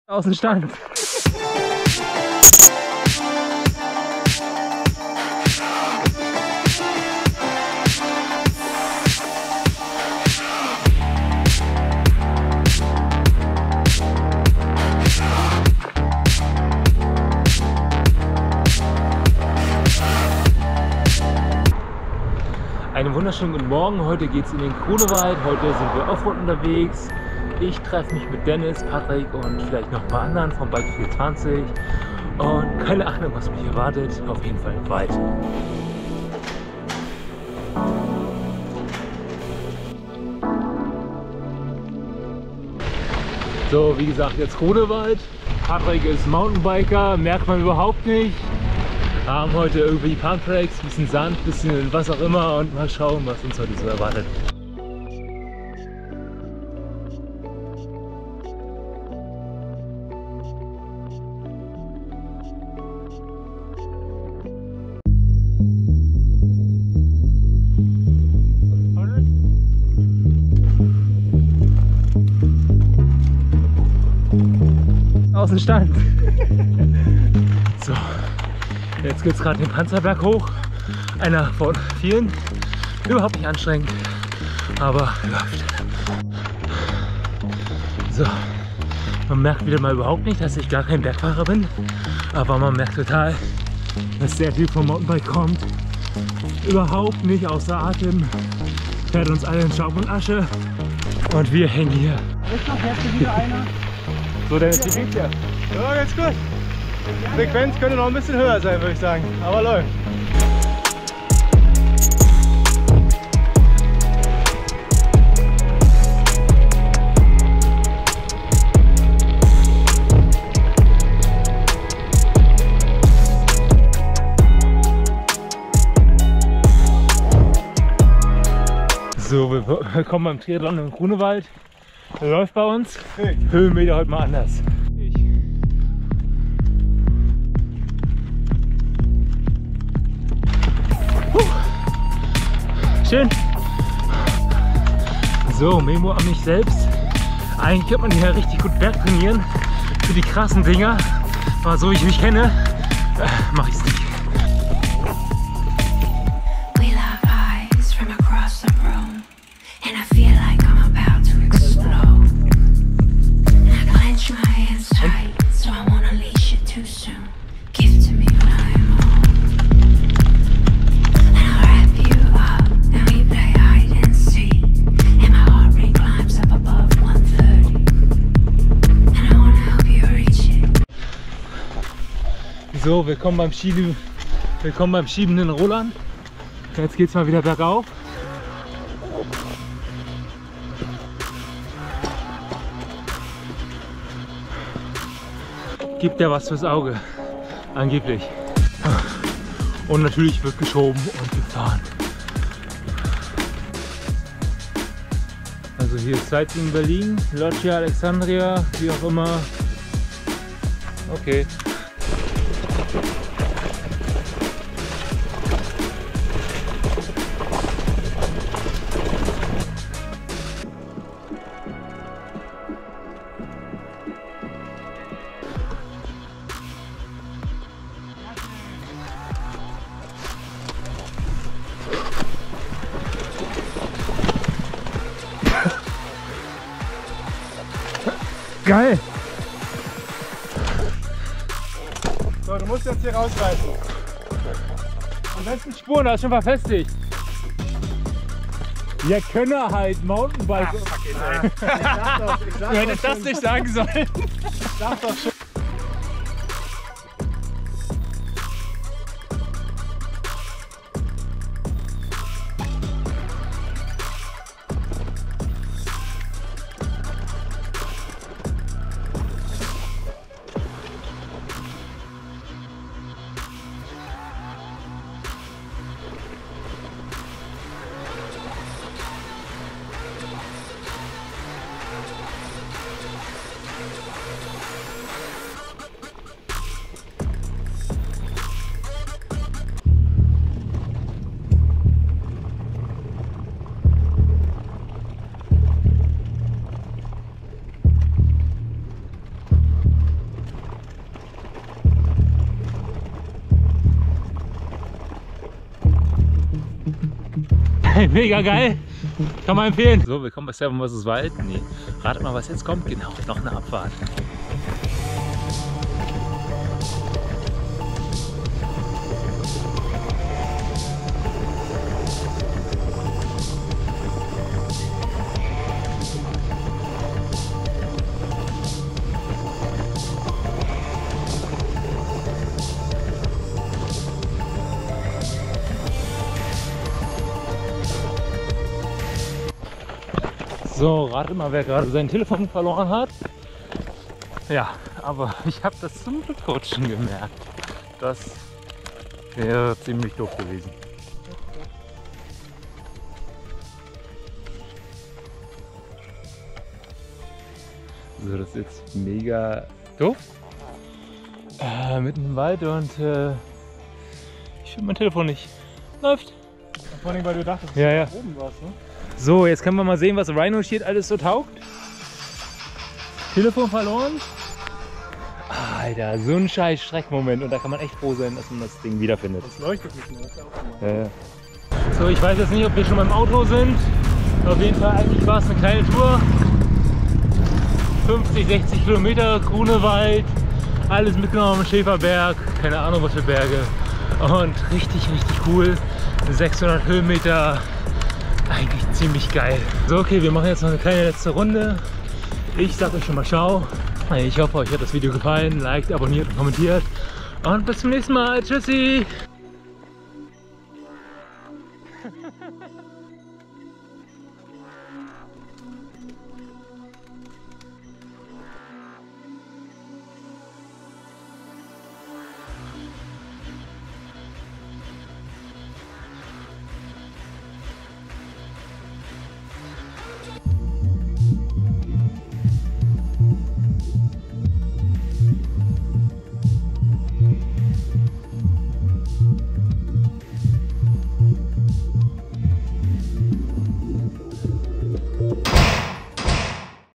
Aus dem Stand. Einen wunderschönen guten Morgen. Heute geht es in den Grunewald. Heute sind wir Offroad unterwegs. Ich treffe mich mit Dennis, Patrick und vielleicht noch ein paar anderen vom Bike 420. Und keine Ahnung, was mich erwartet. Auf jeden Fall im Wald. So, wie gesagt, jetzt Grunewald. Patrick ist Mountainbiker, merkt man überhaupt nicht. Wir haben heute irgendwie Pumptracks, bisschen Sand, bisschen was auch immer und mal schauen, was uns heute so erwartet. Aus dem Stand. So. Jetzt geht es gerade den Panzerberg hoch. Einer von vielen. Überhaupt nicht anstrengend, aber läuft. So. Man merkt wieder mal überhaupt nicht, dass ich gar kein Bergfahrer bin. Aber man merkt total, dass der Typ vom Mountainbike kommt. Überhaupt nicht außer Atem. Fährt uns alle in Schaum und Asche. Und wir hängen hier. Fährst du wieder einer? So, Dennis, wie geht's dir? Ja, ganz gut. Frequenz könnte noch ein bisschen höher sein, würde ich sagen. Aber läuft. So, wir kommen beim Triathlon im Grunewald. Läuft bei uns. Höhenmeter heute mal anders. Schön. So, Memo an mich selbst. Eigentlich könnte man hier richtig gut Berg trainieren für die krassen Dinger. Aber so wie ich mich kenne, mache ich es nicht. So, willkommen beim schiebenden Roland. Jetzt geht es mal wieder bergauf. Gibt ja was fürs Auge, angeblich. Und natürlich wird geschoben und gefahren. Also hier ist Sightseeing Berlin, Loggia Alexandria, wie auch immer. Okay. Geil! So, du musst jetzt hier rausreißen. Am besten Spuren, da ist schon verfestigt. Ja, Könner halt, Mountainbike. Du hättest das nicht sagen sollen. Ich sag doch schon. Mega geil. Kann man empfehlen. So, willkommen bei Seven vs. Wild. Nee, ratet mal, was jetzt kommt. Genau, noch eine Abfahrt. So, rate mal, wer gerade sein Telefon verloren hat. Ja, aber ich habe das zum Rutschen gemerkt. Das wäre ziemlich doof gewesen. So, das ist jetzt mega doof. Mitten im Wald und ich finde mein Telefon nicht. Läuft. Vor allem, weil du dachtest, Ja, ja. dass du oben warst, ne? So, jetzt können wir mal sehen, was Rhino Shield alles so taugt. Telefon verloren. Alter, so ein scheiß Schreckmoment. Und da kann man echt froh sein, dass man das Ding wiederfindet. Das leuchtet nicht mehr, das ist ja auch normal. So, ich weiß jetzt nicht, ob wir schon beim Auto sind. Auf jeden Fall, eigentlich war es eine kleine Tour. 50, 60 Kilometer, Grunewald. Alles mitgenommen, Schäferberg, keine Ahnung was für Berge. Und richtig, richtig cool. 600 Höhenmeter. Eigentlich ziemlich geil. So, okay, wir machen jetzt noch eine kleine letzte Runde. Ich sag euch schon mal ciao. Ich hoffe, euch hat das Video gefallen. Liked, abonniert und kommentiert. Und bis zum nächsten Mal. Tschüssi!